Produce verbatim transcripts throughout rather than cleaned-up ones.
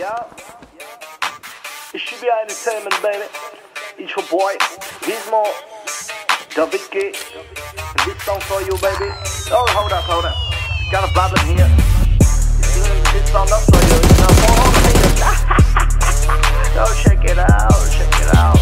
Yeah. It should be entertainment, baby. It's your boy, Gizmo, David K. This song for you, baby. Oh, hold up, hold up. Got a problem here. This song not for you. It's not for all haters. Oh, check it out, check it out.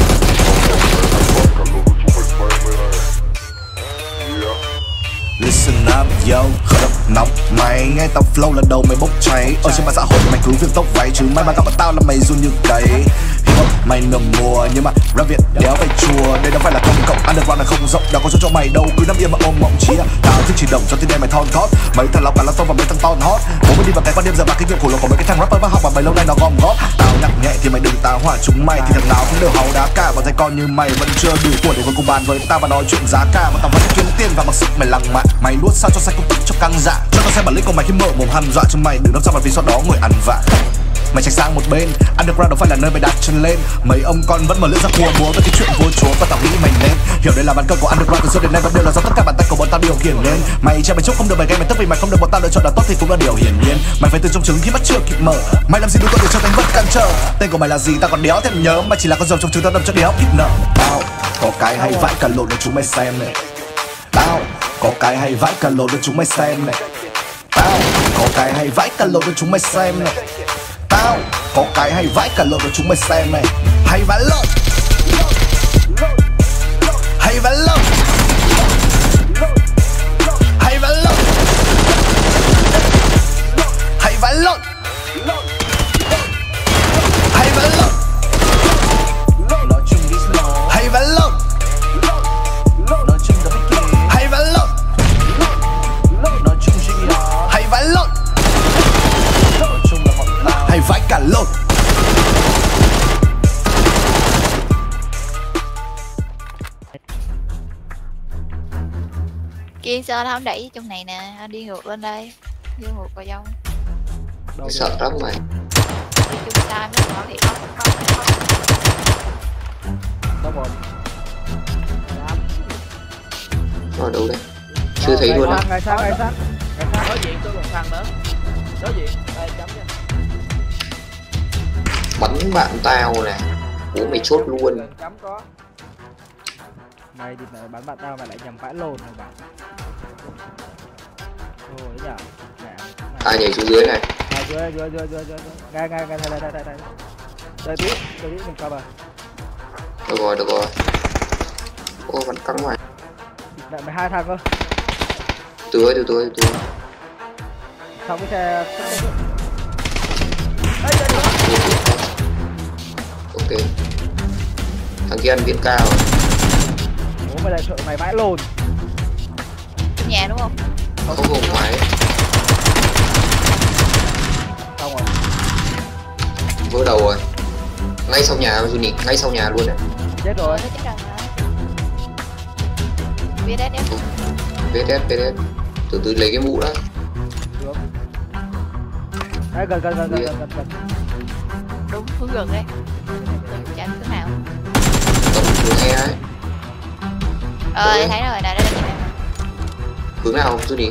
Listen up, yo, khởi động nóng mày nghe tao flow là đầu mày bốc cháy. Ở trên mạng xã hội mày cứ việc tóc váy chứ may mà gặp bọn tao là mày run như cấy. Hip hop mày nở mùa nhưng mà rap Việt đéo phải chùa. Đây đâu phải là công cộng, underground là không rộng, đâu có chỗ cho mày đâu, cứ nằm yên mà ôm mộng chia. Tao thích chỉ đồng cho tiếng đen mày thon thót. Mấy thằng lọc cả là sâu và mấy thằng ton hot. Bố mới đi vào cái quan đêm giờ và kinh nghiệm của lộc của mấy cái thằng rapper và học mà mày lâu nay nó gom góp. Tao nhạc nhẹ thì mày đừng tao hỏa chúng mày thì thằng nào cũng đều hầu đá cả. Và dây con như mày vẫn chưa đủ tuổi để ngồi cùng bàn với tao và nói chuyện giá cả. Mà tao vẫn kiếm tiền và mặc sức mày lằng mạ. Mày nuốt sao cho sạch công tức cho căng dạ. Cho tao xem bản lĩnh của mày khi mở mồm hằn dọa cho mày đừng đâm ra mặt vì sau đó ngồi ăn vạ. Mày tránh sang một bên, underground đâu phải là nơi mày đặt chân lên. Mấy ông con vẫn mở lưỡi ra cua búa với cái chuyện vua chúa và tao nghĩ mày nên hiểu đây là ván cờ của underground từ xưa đến nay vẫn đều là do tất cả bàn tay của bọn tao điều khiển nên. Mày che mày chốt không được mày game mày tức vì mày không được bọn tao lựa chọn là tốt thì cũng là điều hiển nhiên. Mày phải từ trong trứng khi mắt chưa kịp mở. Mày làm gì đúng để cho đánh vật cản trở. Tên của mày là gì tao còn đéo thèm nhớ. Mày chỉ là con rồng trong trứng tao đâm cho đéo kịp nợ. Tao có cái hay vãi cả lộn để chúng mày xem này. Tao có cái hay vãi cả lộn để chúng mày xem này. Tao có cái hay vãi cả lộn để chúng mày xem này. Tao có cái hay vãi cả lộn để chúng mày xem này. Hay vãi lộn, hay vãi lộn, hay vãi lộn, hay vãi lộn, hay vãi lộn, nói chung đi slow, hay vãi lộn, nói chung là biết kì, hay vãi lộn, nói chung chỉ là hay vãi lộn, nói chung là bọn tao hay vãi cả lộn. Kiên sao nó không đẩy trong này nè, anh đi ngược lên đây, đi ngược vào trong. Sợ lắm mày. Đi chung time nó bảo thì không không không. Đâu rồi? Ở đâu đây? Chưa thấy luôn á. Ngày sang, ngày sang, ngày sang. Đối diện tôi còn thằng nữa. Đối diện, đây chấm cho. Bắn bạn tao nè. Ủa mày chốt luôn. Chấm có. Mày thì mày bắn bạn tao mày lại nhầm vãi lồn rồi bạn. Ôi nhỉ. Ai nhảy xuống dưới này. À, dưới dưới dưới dưới dưới. Ngay ngay ngay đây đây đây đây. Đây tí, đây tí mình cover. Được rồi, được rồi. Ô vẫn căng mày. Lại mày hai thằng cơ. Từ ơi, từ từ từ. Xong cái xe. Đây đây đó. Ok. Thằng kia ăn viện cao. Ủa mày lại sợ mày vãi lồn. Trong nhà đúng không? Không có ngoài. Xong rồi. Vỡ đầu rồi. Ngay sau nhà Juni, ngay sau nhà luôn đấy. Chết rồi. Nó chết gần rồi. vê ét ép. vê ét ét, vê ét ét. Từ từ lấy cái mũ đó. Được. Đấy, gần gần gần gần gần gần. Đúng hướng gần đấy. Đừng chạy thứ nào. Tổng hướng E ấy. Ờ, thấy rồi, đây đây đây. Hướng nào Juni?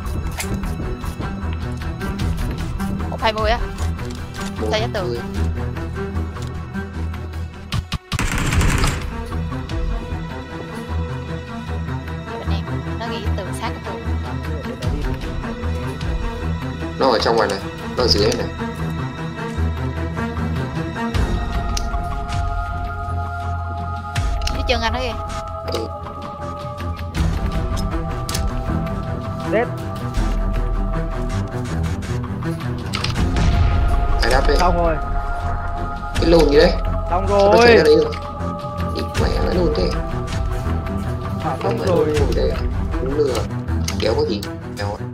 một hai mươi á. Tay giá tường. Nó ghi từ sát cái tường. Nó ở trong ngoài này, nó ở dưới này. Dưới chân anh đó kìa. Ừ. Dead. Ai đáp đây? Xong rồi. Cái lồn gì đấy? Xong Sao nó rồi. chạy ra đấy rồi? Địt mẹ nó lồn thế. À, Không xong phải rồi. lồn đây à? Đúng lừa. Kéo có gì? Kéo